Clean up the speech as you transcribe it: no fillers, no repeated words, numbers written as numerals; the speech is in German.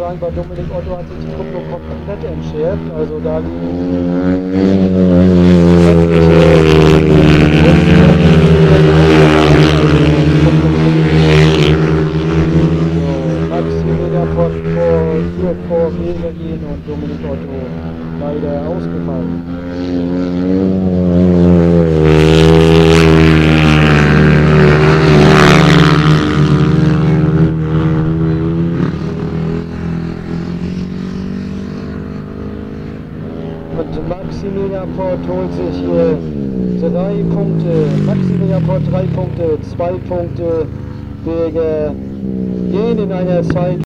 sagen, bei Dominik Otto hat sich die Kupplung komplett entschärft. Also da Maximilian vor Wegelin und Dominik Otto leider ausgefallen. Und Maximilian Port holt sich hier 3 Punkte. Maximilian Port 3 Punkte, 2 Punkte. Wir gehen in einer Zeit